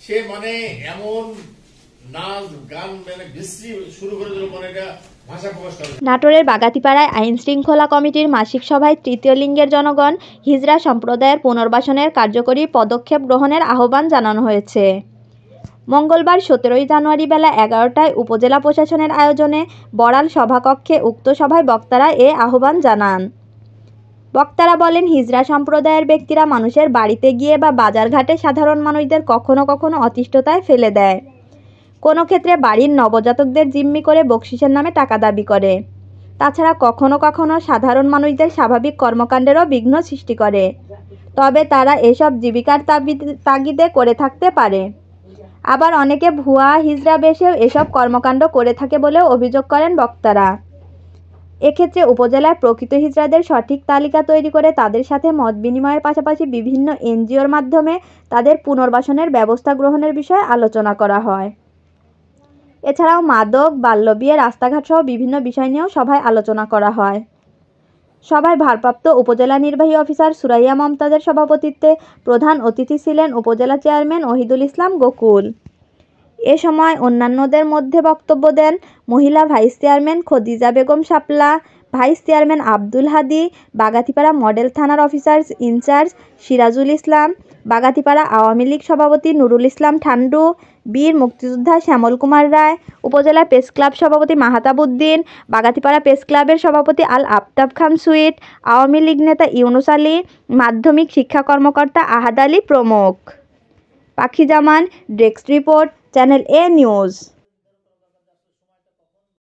সে মানে এমন নাচ গান মানে বিশ্রী শুরু করে দিল, মানে এটা ভাষা প্রকাশ করে। নাটোরের বাগাতিপাড়ায় আইন শৃঙ্খলা কমিটির মাসিক সভায় তৃতীয় লিঙ্গের জনগণ হিজড়া সম্প্রদায়ের পুনর্বাসনের কার্যকরী পদক্ষেপ গ্রহণের আহ্বান জানানো হয়েছে। মঙ্গলবার 17 জানুয়ারি বেলা 11টায় উপজেলা প্রশাসনের আয়োজনে বড়াল সভাকক্ষে উক্ত সভায় বক্তারা এ আহ্বান জানান। বক্তারা বলেন, হিজড়া সম্প্রদায়ের ব্যক্তিরা মানুষের বাড়িতে গিয়ে বা বাজারঘাটে সাধারণ মানুষদের কখনো কখনো অতিষ্ঠতায় ফেলে দেয়। কোনো ক্ষেত্রে বাড়ির নবজাতকদের জিম্মি করে বকশিসের নামে টাকা দাবি করে। তাছাড়া কখনো কখনো সাধারণ মানুষদের স্বাভাবিক কর্মকাণ্ডেরও বিঘ্ন সৃষ্টি করে। তবে তারা এসব জীবিকার তাগিদে করে থাকতে পারে। আবার অনেকে ভুয়া হিজড়া বেশেও এসব কর্মকাণ্ড করে থাকে বলেও অভিযোগ করেন বক্তারা। এক্ষেত্রে উপজেলায় প্রকৃত হিজড়াদের সঠিক তালিকা তৈরি করে তাদের সাথে মত বিনিময়ের পাশাপাশি বিভিন্ন এনজিওর মাধ্যমে তাদের পুনর্বাসনের ব্যবস্থা গ্রহণের বিষয়ে আলোচনা করা হয়। এছাড়াও মাদক, বাল্যবিয়ে, রাস্তাঘাট সহ বিভিন্ন বিষয় নিয়েও সভায় আলোচনা করা হয়। সভায় ভারপ্রাপ্ত উপজেলা নির্বাহী অফিসার সুরাইয়া মমতাজের সভাপতিত্বে প্রধান অতিথি ছিলেন উপজেলা চেয়ারম্যান ওহিদুল ইসলাম গোকুল। এ সময় অন্যান্যদের মধ্যে বক্তব্য দেন মহিলা vice chairman Khadija Begum Shapla, vice chairman Abdul Hadi, Bagatipara model থানার অফিসার ইনচার্জ সিরাজুল ইসলাম, বাগাতিপাড়া আওয়ামী লীগ সভাপতি নুরুল ইসলাম ঠান্ডু, বীর মুক্তিযোদ্ধা শ্যামল কুমার রায়, উপজেলা প্রেস ক্লাব সভাপতি মাহাতাব উদ্দিন, বাগাতিপাড়া প্রেস ক্লাবের সভাপতি আল আফতাব খান সুইট, আওয়ামী লীগ নেতা ইউনুস আলী, মাধ্যমিক শিক্ষা কর্মকর্তা আহাদ আলী প্রমুখ। Pakhi Zaman, desk report, channel A news.